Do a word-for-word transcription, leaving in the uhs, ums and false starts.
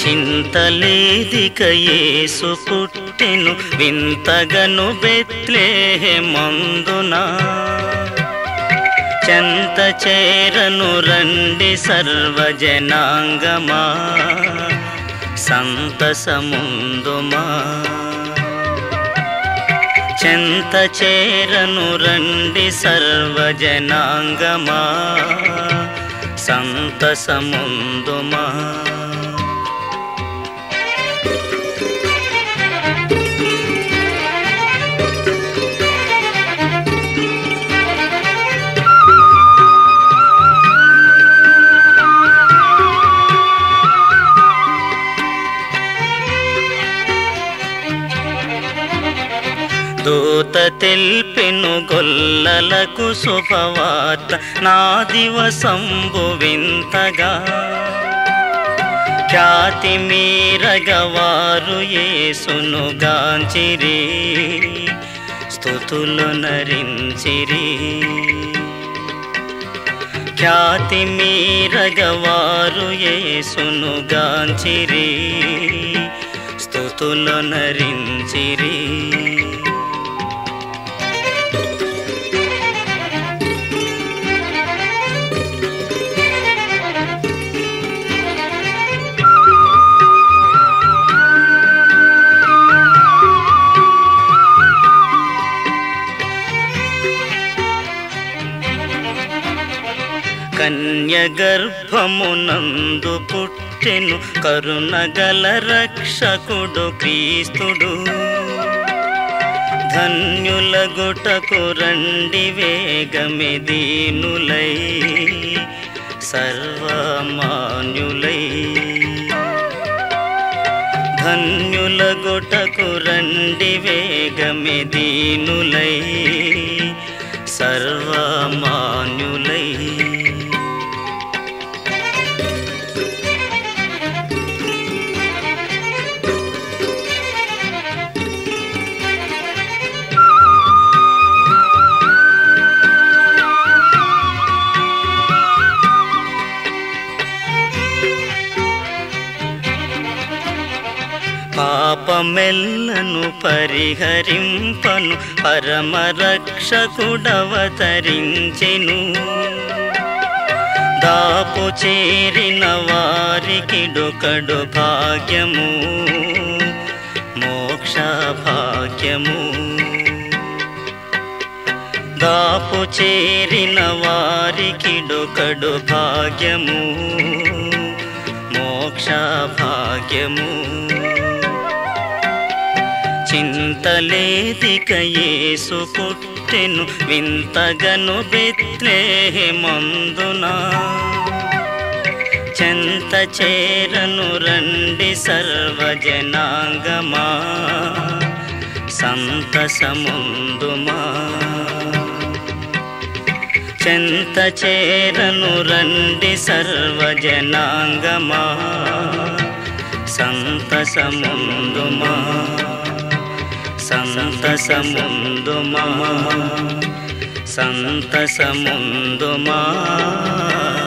చింతలేదిక యేసు పుట్టెను వింతగను బెత్లెహేమందున చెంత చేరను రండి సర్వజనాంగమా సంతసముందుమా చెంత చేరను రండి సర్వజనాంగమా సంతసముందుమా దూత తెల్పెను గొల్లలకు శుభవార్త నా దివసంబు వింతగా ఖ్యాతి మీరగవారు యేసును గాంచిరి స్తుతులు నరించిరి ఖ్యాతి మీరగవారు యేసును గాంచిరి స్తుతులు నరించిరి కన్యగర్భమునందు పుట్టెను కరుణగల రక్షకుడు క్రీస్తుడు ధన్యులగుటకు రండి వేగమే దీనులై సర్వమాన్యులై ధన్యులగుటకు రండి వేగమే దీనులై సర్వమాన్యులై పాపమెల్లను పరిహరింపను పరమరక్షకుడవతరించెను దాపు చేరిన వారికి డొకడు భాగ్యము మోక్ష భాగ్యము దాపు చేరిన వారికి డొకడు భాగ్యము మోక్ష భాగ్యము చింతలేదిక యేసు పుట్టెను వింతగను బెత్లెహేమందున చెంత చేరను రండి సర్వజనాంగమా సంతసముందుమా చెంత చేరను రండి సర్వజనాంగమా సంతసముందుమా సంతసముందుమా సంతసముందుమా